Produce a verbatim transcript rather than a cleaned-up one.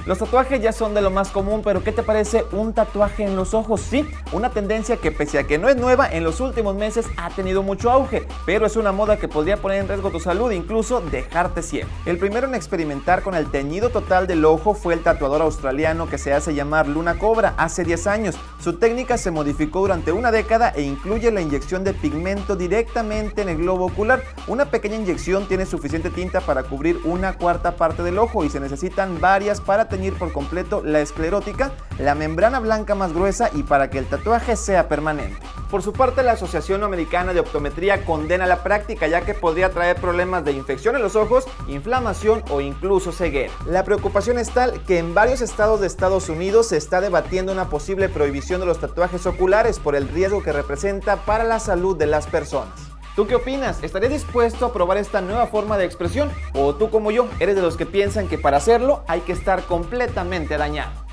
Los tatuajes ya son de lo más común, pero ¿qué te parece un tatuaje en los ojos? Sí, una tendencia que pese a que no es nueva, en los últimos meses ha tenido mucho auge, pero es una moda que podría poner en riesgo tu salud e incluso dejarte ciego. El primero en experimentar con el teñido total del ojo fue el tatuador australiano que se hace llamar Luna Cobra hace diez años. Su técnica se modificó durante una década e incluye la inyección de pigmento directamente en el globo ocular. Una pequeña inyección tiene suficiente tinta para cubrir una cuarta parte del ojo y se necesitan varias para teñir por completo la esclerótica, la membrana blanca más gruesa y para que el tatuaje sea permanente. Por su parte, la Asociación Americana de Optometría condena la práctica, ya que podría traer problemas de infección en los ojos, inflamación o incluso ceguera. La preocupación es tal que en varios estados de Estados Unidos se está debatiendo una posible prohibición de los tatuajes oculares por el riesgo que representa para la salud de las personas. ¿Tú qué opinas? ¿Estarías dispuesto a probar esta nueva forma de expresión? ¿O tú, como yo, eres de los que piensan que para hacerlo hay que estar completamente dañado?